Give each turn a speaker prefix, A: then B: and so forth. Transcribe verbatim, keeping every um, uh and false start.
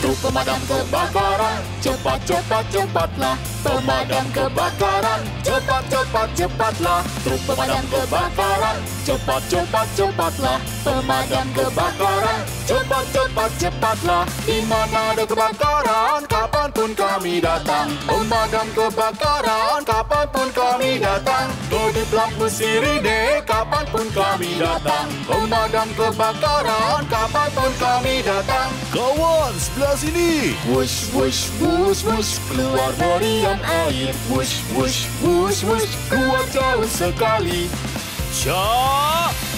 A: Truk pemadam kebakaran, cepat cepat cepatlah. Pemadam kebakaran, cepat cepat cepatlah. Truk pemadam kebakaran, cepat cepat cepatlah. Pemadam kebakaran, cepat cepat cepatlah. Di mana ada kebakaran, kapanpun kami datang. Pemadam kebakaran, kapanpun kami datang. Kedip-lap bersirine, kapanpun kami datang. Pemadam kebakaran, kapanpun kami datang.
B: Kawan, sebelah sini.
A: Wush, wush, wush, wush, keluar meriam air. Wush, wush, wush, wush, keluar jauh sekali.
B: Cak!